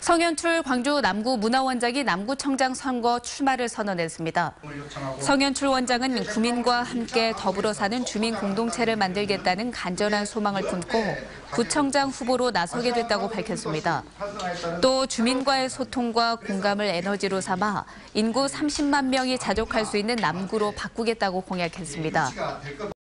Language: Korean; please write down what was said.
성현출 광주 남구 문화원장이 남구청장 선거 출마를 선언했습니다. 성현출 원장은 구민과 함께 더불어 사는 주민 공동체를 만들겠다는 간절한 소망을 품고 구청장 후보로 나서게 됐다고 밝혔습니다. 또 주민과의 소통과 공감을 에너지로 삼아 인구 30만 명이 자족할 수 있는 남구로 바꾸겠다고 공약했습니다.